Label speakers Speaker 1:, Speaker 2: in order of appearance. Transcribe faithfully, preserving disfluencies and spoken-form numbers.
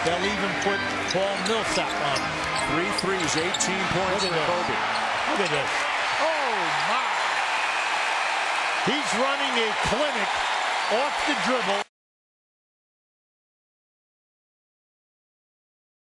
Speaker 1: they'll even put Paul Millsap on.
Speaker 2: Three threes, eighteen points for Kobe.
Speaker 1: Look at this. Oh, my. He's running a clinic off the dribble.